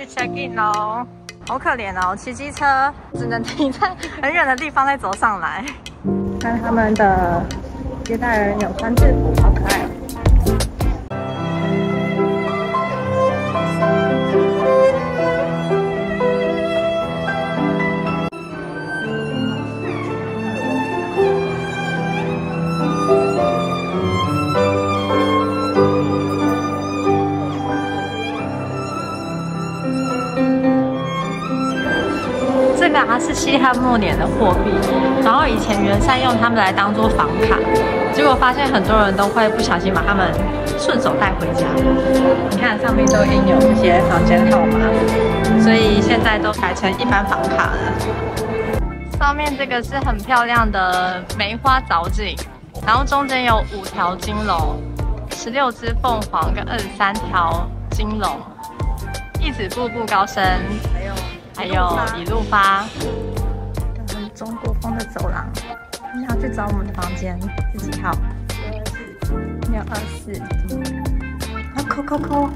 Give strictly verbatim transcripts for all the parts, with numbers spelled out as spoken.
check in 咯。好可怜哦，骑机车只能停在很远的地方再走上来。看他们的接待人有穿制服，好可爱哦。 这个啊是西汉末年的货币，然后以前圆山用它们来当做房卡，结果发现很多人都会不小心把它们顺手带回家。你看上面都印有这些房间号码，所以现在都改成一般房卡了。上面这个是很漂亮的梅花藻井，然后中间有五条金龙，十六只凤凰跟二十三条金龙，一直步步高升。还有。 还有一路发，很中国风的走廊。你要去找我们的房间是几号？六二四。啊，扣扣扣！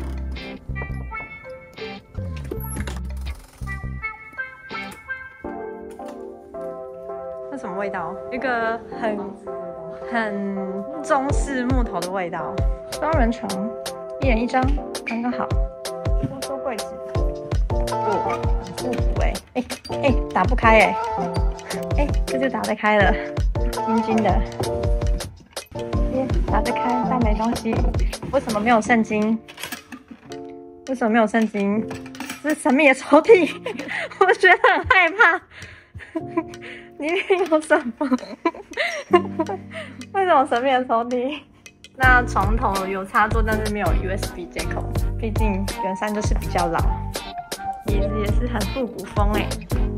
那什么味道？一个很很中式木头的味道。双人床，一人一张，刚刚好。多多柜子。哦。 复古哎哎哎，打不开哎哎，这就打得开了，金金的，耶，打得开，但没东西。为什么没有圣经？为什么没有圣经？这是神秘的抽屉，我觉得很害怕。里面有什么？为什么神秘的抽屉？那床头有插座，但是没有 U S B 接口，毕竟圆山就是比较老。 椅子也是很复古风哎，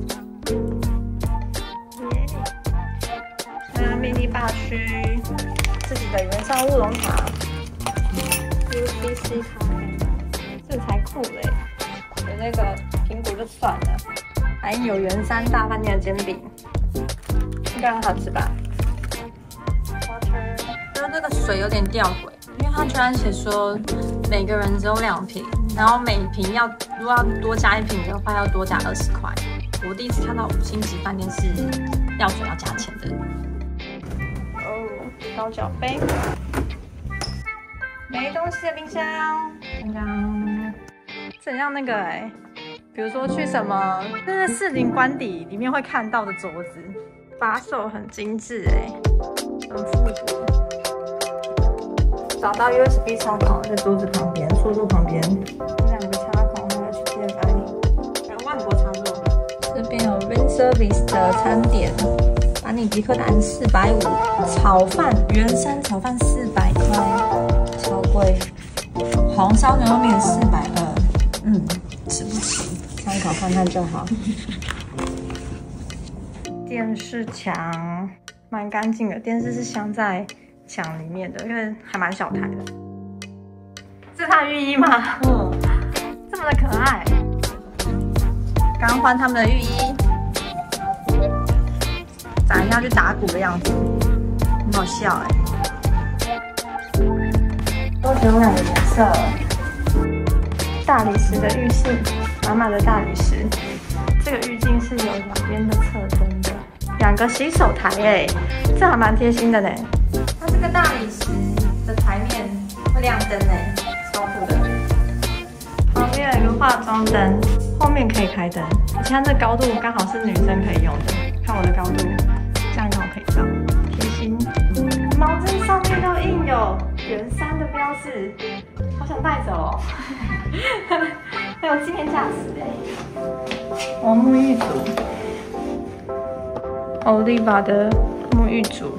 那迷你吧区，自己的圆山乌龙茶 ，U B C 咖啡，这才酷嘞！有那个苹果就算了，还有圆山大饭店的煎饼，应该很好吃吧 ？Water， 就是那个水有点吊诡，因为它居然写说每个人只有两瓶。 然后每瓶要如果要多加一瓶的话，要多加二十块。我第一次看到五星级饭店是药水要加钱的。哦，高脚杯，没东西的冰箱。刚刚这很像那个哎、欸，比如说去什么，就是士林官邸里面会看到的桌子，把手很精致哎、欸，很复古。 找到 U S B 插孔在桌子旁边，书桌旁边，两个插孔还有 H D M I， 还有万国插座。这边有 Room Service 的餐点，把你迪克蛋四百五，炒饭圆山炒饭四百块，超贵。红烧牛肉面四百二，嗯，吃不起，参考看看就好。电视墙蛮干净的，电视是镶在 墙里面的，因为还蛮小台的。这是他的浴衣吗？嗯，这么的可爱。刚换他们的浴衣，长一下去打鼓的样子，很好笑哎。都只有两个颜色。大理石的浴室，满满的大理石。这个浴镜是有两边的侧灯的，两个洗手台哎，这还蛮贴心的呢。 它这个大理石的台面会亮灯诶，超酷的。旁边有一个化妆灯，后面可以开灯。而且它这高度刚好是女生可以用的，看我的高度，这样刚好可以照，贴心。毛巾上面都印有圆山的标志，好想带走哦。很有纪念价值诶。哦，沐浴组 ，Oliva 的沐浴组。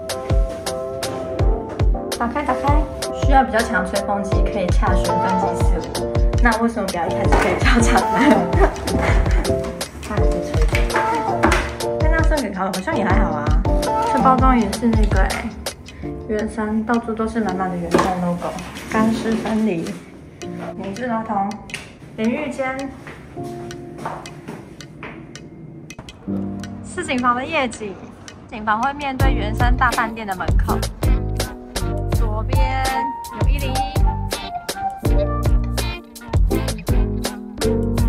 打开，打开。需要比较强的吹风机，可以洽询分级四五。那为什么不要一开始可以叫厂呢？它还是吹的。那那送给他好像也还好啊。这包装也是那个哎、欸，圆山到处都是满满的圆山 logo， 干湿分离，免治马桶，淋浴间。四景房的夜景，景房会面对圆山大饭店的门口。 左边有一零一，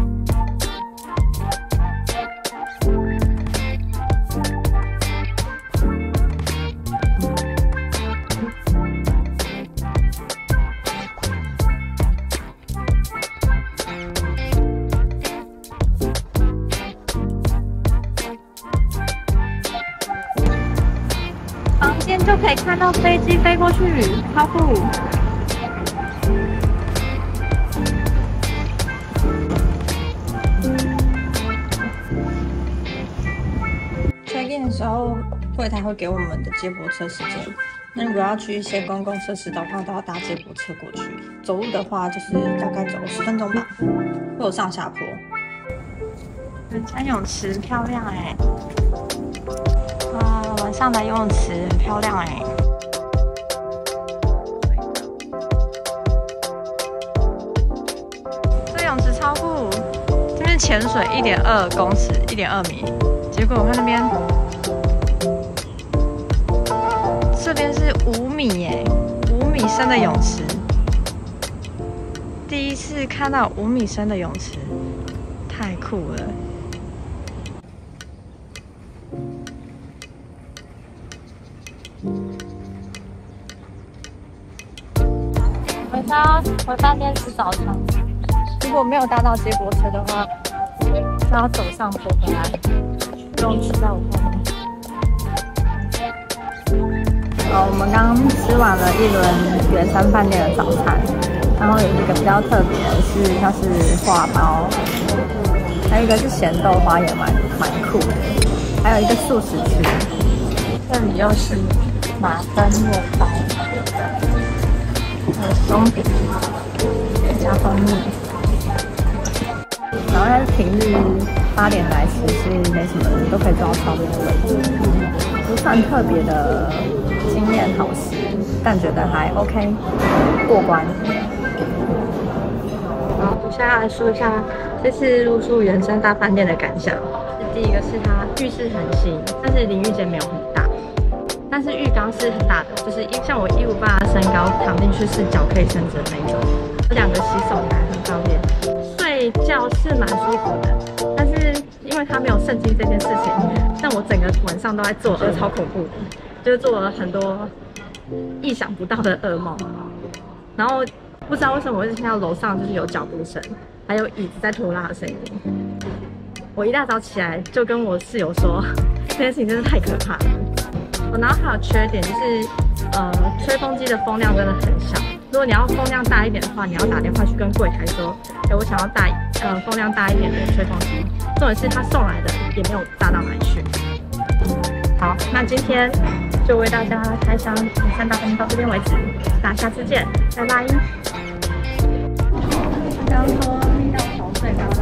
可以看到飞机飞过去，超酷！ check in 的时候，柜台会给我们的接驳车时间。那如果要去一些公共设施的话，都要搭接驳车过去。走路的话，就是大概走十分钟吧，会有上下坡。人家泳池漂亮哎、欸！哇，晚上的游泳池很漂亮哎、欸。这泳池超酷，这边潜水一点二公尺，一点二米。 结果我看那边，这边是五米耶，五米深的泳池，第一次看到五米深的泳池，太酷了。回家回饭店吃早餐，如果没有搭到接驳车的话，就要走上坡回来。 泳池在我后面。好，我们刚吃完了一轮圆山饭店的早餐，然后有一个比较特别的是，它是花包，还有一个是咸豆花，也蛮蛮酷的，还有一个素食区。这里又是马芬面包，还有松饼加蜂蜜。 然后它是平日八点来吃，是没什么人，都可以坐到超面的位置，不算特别的惊艳好吃，但觉得还 OK， 过关。好，我现在来说一下这次入住圆山大饭店的感想。第一个是它浴室很新，但是淋浴间没有很大，但是浴缸是很大的，就是像我一五八的身高，躺进去是脚可以伸直的那一种，有两个洗手台很方便。 睡觉是蛮舒服的，但是因为他没有圣经这件事情，但我整个晚上都在做噩，超恐怖的，就是做了很多意想不到的噩梦。然后不知道为什么我一直听到楼上就是有脚步声，还有椅子在拖拉的声音。我一大早起来就跟我室友说，这件事情真是太可怕了。我然后还有缺点就是，呃，吹风机的风量真的很小。 如果你要风量大一点的话，你要打电话去跟柜台说，哎，我想要大呃风量大一点的吹风机。重点是他送来的也没有大到哪里去。好，那今天就为大家开箱圆山大饭店到这边为止，大家下次见，拜拜。刚说遇到潮水，刚刚